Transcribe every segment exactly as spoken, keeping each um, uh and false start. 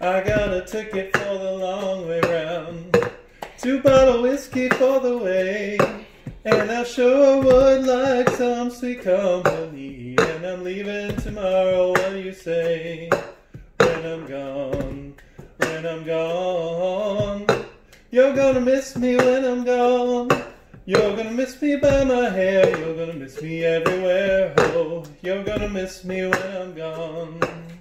I got a ticket for the long way round, two bottle whiskey for the way, and I sure would like some sweet company. And I'm leaving tomorrow, what do you say? When I'm gone, when I'm gone, you're gonna miss me when I'm gone. You're gonna miss me by my hair, you're gonna miss me everywhere. Oh, you're gonna miss me when I'm gone.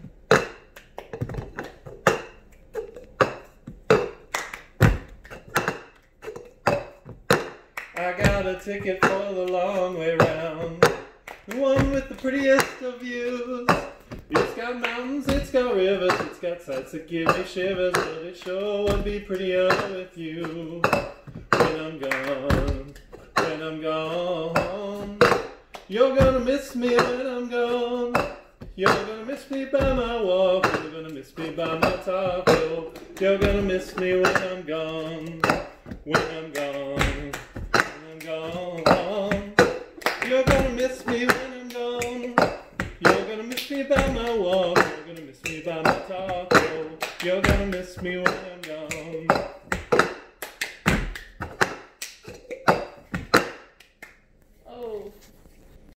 I got a ticket for the long way round, the one with the prettiest of views. It's got mountains, it's got rivers, it's got sights that give me shivers, but it sure would be prettier with you. When I'm gone, when I'm gone, you're gonna miss me when I'm gone. You're gonna miss me by my walk, you're gonna miss me by my talk. Oh, you're gonna miss me when I'm gone, when I'm gone, when I'm gone. You're gonna miss me when I'm gone. You're gonna miss me by my walk, you're gonna miss me by my talk. Oh, you're gonna miss me when I'm gone.